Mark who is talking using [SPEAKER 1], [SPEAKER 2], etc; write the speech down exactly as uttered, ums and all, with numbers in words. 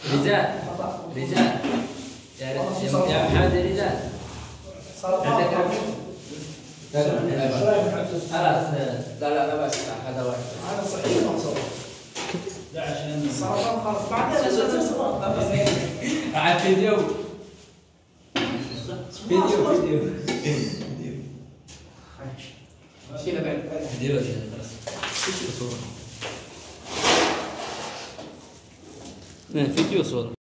[SPEAKER 1] رجال رجال يا يا محمد رجال عندك خلاص لا لا لا بس هذا واحد
[SPEAKER 2] هذا صحيح مقصود لا عشان السرطان خلاص بعدين
[SPEAKER 1] على فيديو فيديو فيديو
[SPEAKER 2] شيله بعد
[SPEAKER 1] فيديو خلاص صورة فيديو صورة